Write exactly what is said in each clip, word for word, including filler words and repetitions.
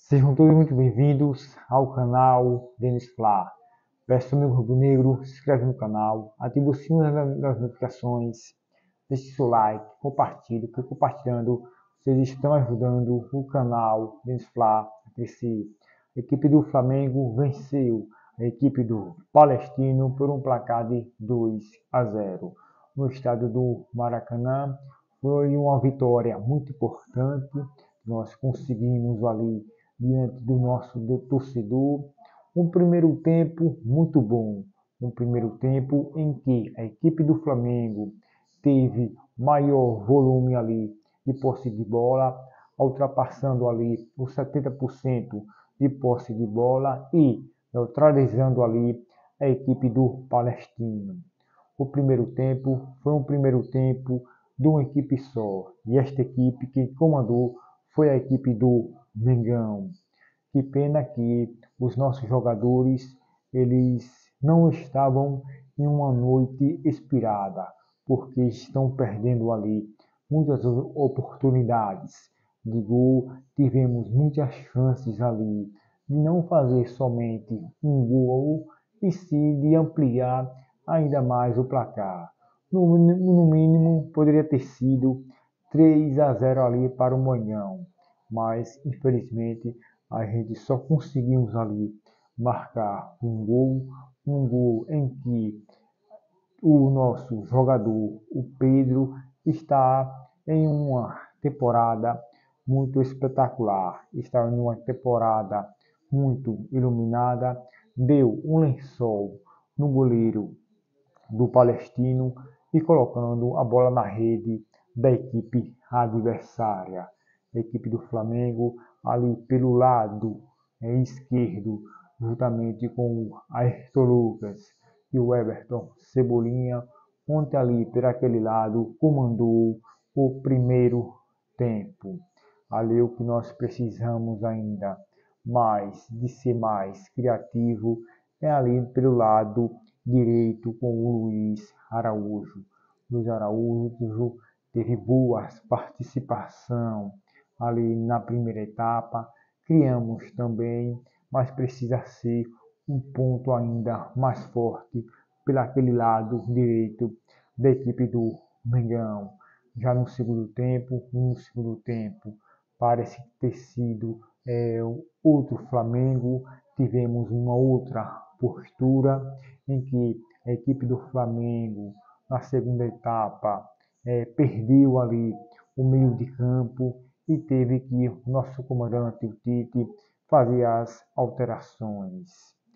Sejam todos muito bem-vindos ao canal Denis Fla. Peço ao meu rubro-negro, se inscreve no canal, ative o sininho das notificações, deixe seu like, compartilhe, porque compartilhando vocês estão ajudando o canal Denis Fla a crescer. A equipe do Flamengo venceu a equipe do Palestino por um placar de dois a zero. No estádio do Maracanã foi uma vitória muito importante. Nós conseguimos ali, diante do nosso torcedor, um primeiro tempo muito bom. Um primeiro tempo em que a equipe do Flamengo teve maior volume ali de posse de bola, ultrapassando ali os setenta por cento de posse de bola e neutralizando ali a equipe do Palestino. O primeiro tempo foi um primeiro tempo de uma equipe só, e esta equipe que comandou foi a equipe do Mengão. Que pena que os nossos jogadores eles não estavam em uma noite inspirada, porque estão perdendo ali muitas oportunidades de gol. Tivemos muitas chances ali de não fazer somente um gol, e sim de ampliar ainda mais o placar. No, no mínimo, poderia ter sido três a zero ali para o Manhão, mas infelizmente a gente só conseguimos ali marcar um gol, um gol em que o nosso jogador, o Pedro, está em uma temporada muito espetacular, está em uma temporada muito iluminada, deu um lençol no goleiro do Palestino e colocando a bola na rede da equipe adversária. A equipe do Flamengo ali pelo lado é, esquerdo, juntamente com o Ayrton Lucas e o Everton Cebolinha, ontem ali por aquele lado comandou o primeiro tempo. Ali o que nós precisamos ainda mais de ser mais criativo é ali pelo lado direito com o Luiz Araújo. Luiz Araújo teve boa participação ali na primeira etapa. Criamos também, mas precisa ser um ponto ainda mais forte pelaquele lado direito da equipe do Mengão. Já no segundo tempo, no segundo tempo, parece ter sido é, outro Flamengo. Tivemos uma outra postura em que a equipe do Flamengo, na segunda etapa, é, perdeu ali o meio de campo e teve que o nosso comandante, o Tite, fazer as alterações.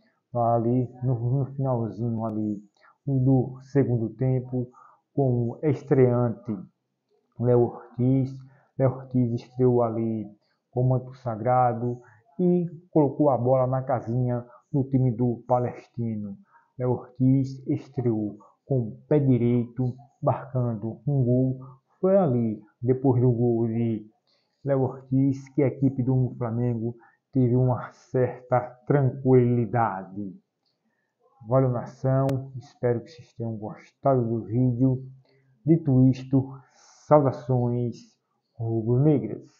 Ali no, no finalzinho ali do segundo tempo, com o estreante Léo Ortiz. Léo Ortiz estreou ali com o manto sagrado e colocou a bola na casinha do time do Palestino. Léo Ortiz estreou com o pé direito, marcando um gol. Foi ali, depois do gol de Léo Ortiz, que a equipe do Flamengo teve uma certa tranquilidade. Valeu, nação. Espero que vocês tenham gostado do vídeo. Dito isto, saudações rubro-negras.